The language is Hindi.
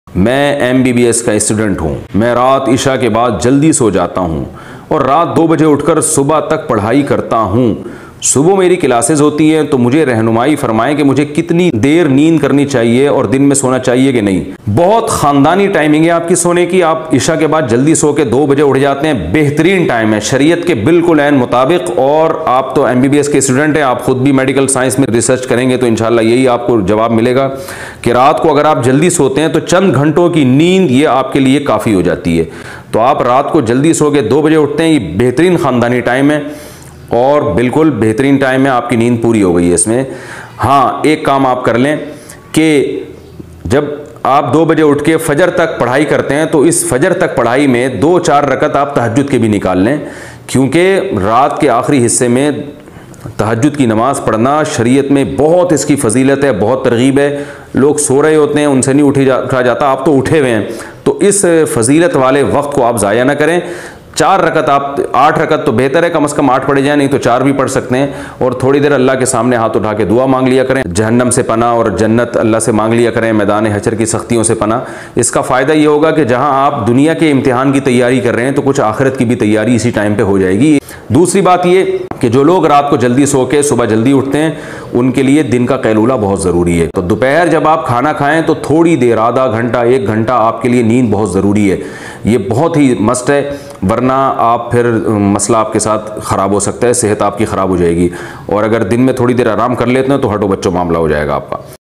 मैं MBBS का स्टूडेंट हूँ। मैं रात इशा के बाद जल्दी सो जाता हूँ और रात 2 बजे उठकर सुबह तक पढ़ाई करता हूँ। सुबह मेरी क्लासेस होती हैं, तो मुझे रहनुमाई फरमाएं कि मुझे कितनी देर नींद करनी चाहिए और दिन में सोना चाहिए कि नहीं। बहुत ख़ानदानी टाइमिंग है आपकी सोने की। आप इशा के बाद जल्दी सो के 2 बजे उठ जाते हैं, बेहतरीन टाइम है, शरीयत के बिल्कुल ऐन मुताबिक। और आप तो MBBS के स्टूडेंट हैं, आप खुद भी मेडिकल साइंस में रिसर्च करेंगे तो इंशाल्लाह यही आपको जवाब मिलेगा कि रात को अगर आप जल्दी सोते हैं तो चंद घंटों की नींद ये आपके लिए काफ़ी हो जाती है। तो आप रात को जल्दी सो के 2 बजे उठते हैं, ये बेहतरीन ख़ानदानी टाइम है और बिल्कुल बेहतरीन टाइम है, आपकी नींद पूरी हो गई है इसमें। हाँ, एक काम आप कर लें कि जब आप 2 बजे उठ के फजर तक पढ़ाई करते हैं तो इस फजर तक पढ़ाई में 2-4 रकत आप तहज्जुद के भी निकाल लें, क्योंकि रात के आखिरी हिस्से में तहज्जुद की नमाज़ पढ़ना शरीयत में बहुत इसकी फजीलत है, बहुत तरगीब है। लोग सो रहे होते हैं, उनसे नहीं उठा जाता, आप तो उठे हुए हैं, तो इस फजीलत वाले वक्त को आप ज़ाया ना करें। 4 रकत, आप 8 रकत तो बेहतर है, कम से कम 8 पढ़े जाए, नहीं तो 4 भी पढ़ सकते हैं। और थोड़ी देर अल्लाह के सामने हाथ उठा के दुआ मांग लिया करें, जहन्नम से पना और जन्नत अल्लाह से मांग लिया करें, मैदान हशर की सख्तियों से पना। इसका फ़ायदा ये होगा कि जहां आप दुनिया के इम्तिहान की तैयारी कर रहे हैं तो कुछ आखिरत की भी तैयारी इसी टाइम पर हो जाएगी। दूसरी बात ये कि जो लोग रात को जल्दी सो के सुबह जल्दी उठते हैं उनके लिए दिन का कैलूला बहुत ज़रूरी है। तो दोपहर जब आप खाना खाएं तो थोड़ी देर, आधा घंटा 1 घंटा आपके लिए नींद बहुत ज़रूरी है, ये बहुत ही मस्ट है, वरना आप फिर मसला आपके साथ ख़राब हो सकता है, सेहत आपकी ख़राब हो जाएगी। और अगर दिन में थोड़ी देर आराम कर लेते हैं तो हटो बच्चों मामला हो जाएगा आपका।